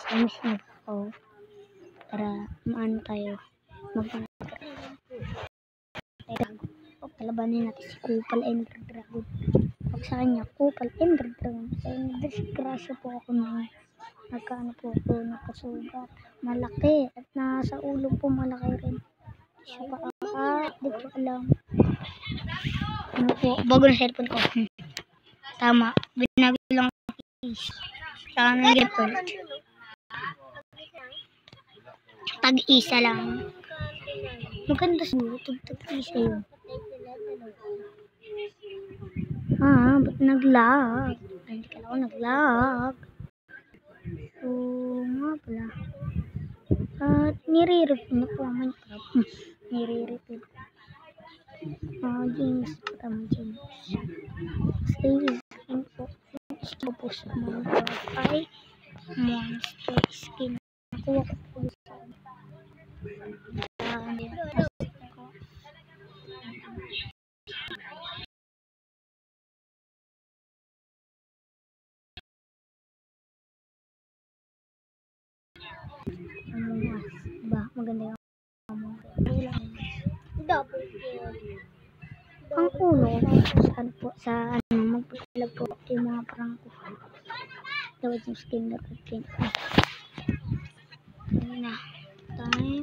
Miss niyo ba ako? Para maano tayo. Pagkalabanin natin si Kupal Ender Dragon. Pag sa kanya, Kupal Ender Dragon. Sa inyo, disgrasya po ako na nagkaano po ako, nakasugat. Malaki. At nasa ulo po malaki rin. Siya pa di ko alam. Ano po, bago na cellphone ko. Tama, binago lang sa ng report. Tag-isa lang. Maganda siguro, tag-isa yun. Ba't nag-lag? Hindi ka lang nag-lag. So, nga pala. At nire-repeat na po ang Minecraft. Nire-repeat. James. James. Save. Info. Gusto po sa Minecraft ay monster skin. Nakuha ko po sa ba, maganda yung ang ulo sa magpapalab po yung mga parang ko tawad yung skin na skin na time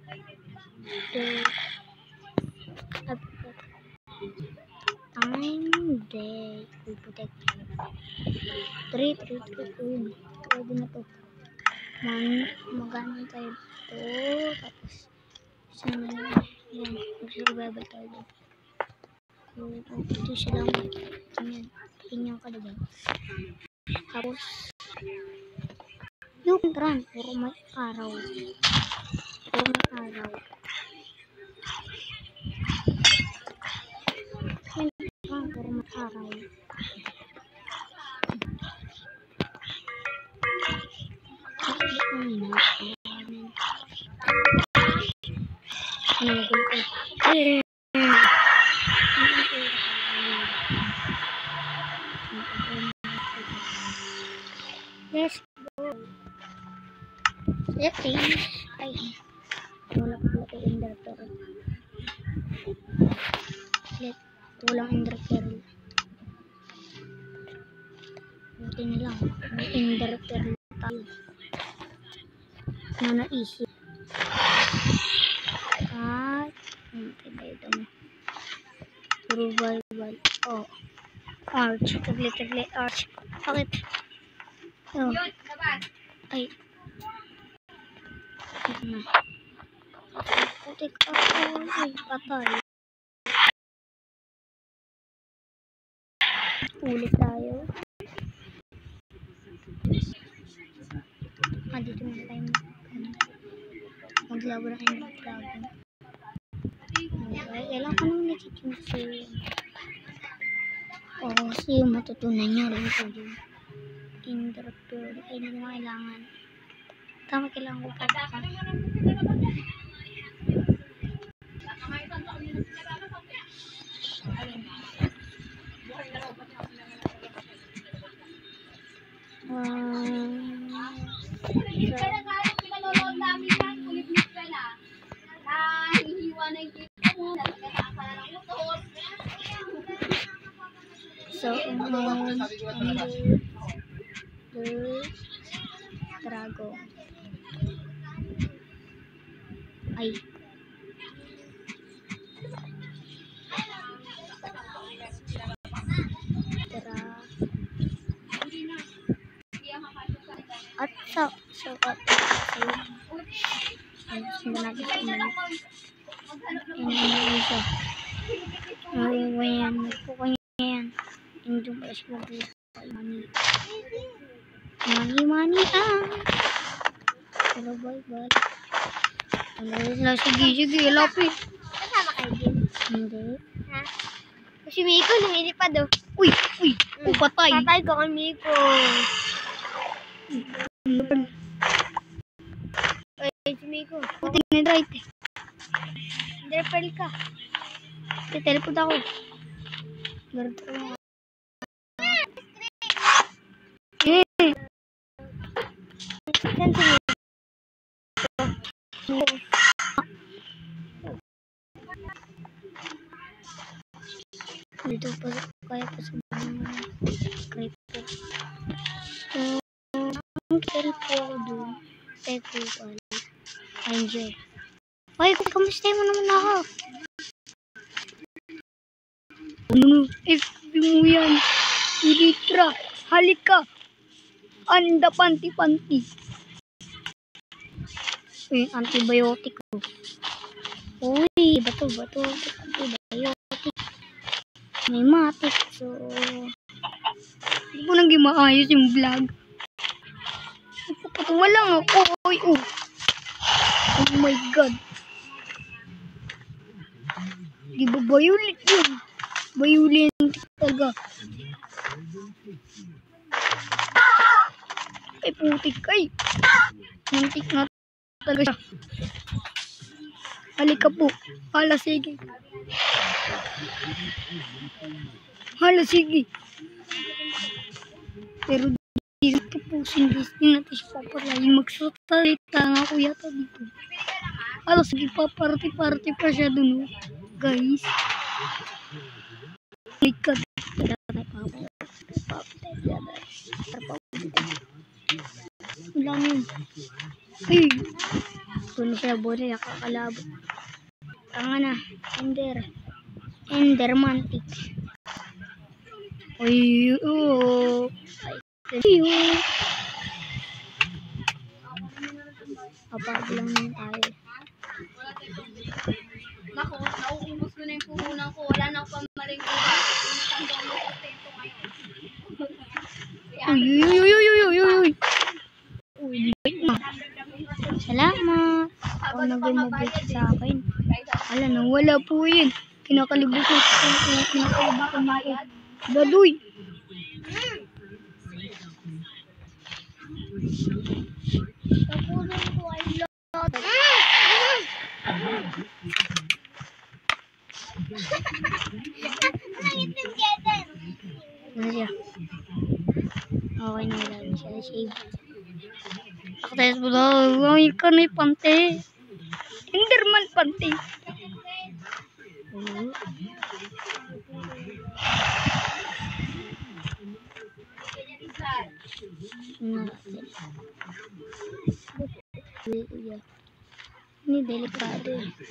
day protect 3 pwede na to magano tayo to tapos yan mag-survival tayo ito siya lang ganyan pinyang ka diba tapos yung run puro may araw let's go. Ay, wala pa pala kay Ender Pearl. Walang Ender Pearl. Buti na lang. May Ender Pearl tayo. Na naisip. At, ito mo. Survival. Oh. Arch. Tagli. Arch. Bakit? Oh. Ay. Putik ako. Ay, patay. Ulit tayo. Dito na tayo maglaro ng Ender Dragon. Kailangan ko nang nakikinsin. Kasi yung matutunan nyo rin ito yung Ender Pearl. Ay, hindi mo kailangan. Tama, kailangan ko pa baka. So, Dragon. Ay. At so money pero bye sige lapit kasama kayo din hindi ha si Miko lumilipad uy patay ko kay Miko si Miko puting na right Enderpearl ka teleport ako garto Sensitive. Dito pa kaya pa sa mga creeper. Ang carry po ako doon. Tekupal. Enjoy. Ay, kamusta mo naman ako? Ano? FB mo yan. Ilitra. Halika. Anda panti-panti. Uy, antibiotic ko. Uy, bato. Antibiotic. May matik. So, hindi ko nang gimaayos yung vlog. Patunga lang ako. Uy, oh. Oh my God. Di ba violent yun? Violent talaga. Ay, putik kay. Muntik na talaga siya. Halika po. Hala, sige. Pero dito po, sinlistin natin siya papalayin. Magsasalita nga ko yata dito. Hala, sige pa, party pa siya dun. Guys. Halika. Wala mo yun. Ay! Doon siya buri, nakakalabo. Tanga na. Endermantic. Ay, oo. Ay, apag lang naman tayo. Nako, nauubos ko na yung puhunan ko. Wala na akong pamaling ko. Uy. Salamat. Ako nag-mobile sa akin. Wala na, wala po yun. Kinakalibutan ko. Baduy. Tapunan ko ay lot. Ano siya? Okay na lang siya. Shave. Aktes mo daw. Ay, kanay pante. Enderman pante. Ini delikado.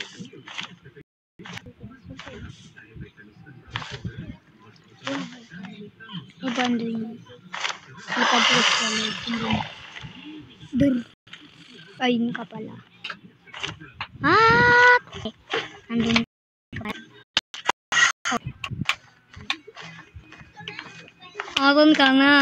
Ibanding. Ipag-post ko lang. Ayun ka pala. Andun ka pala. Aron ka na.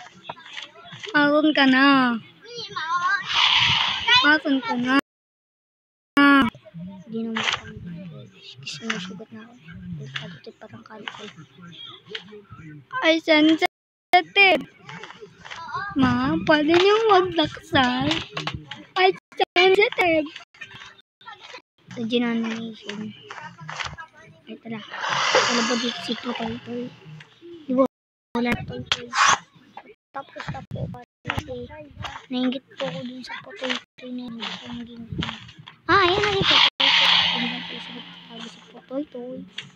Hindi naman kami. Kasi nasugat na ako. Pagkatutit parang kalikol. Ay, sensitive. Ma, pwede niyong magdaksal. Ay, sensitive. Sa Genanimation. Ay, tara. Ano ba dito si Totoy? Di ba? Wala na Totoy. Tapos na po. Nainggit po ako dun sa Totoy na naging. Ayan na si Totoy. Ano ba po sa Totoy?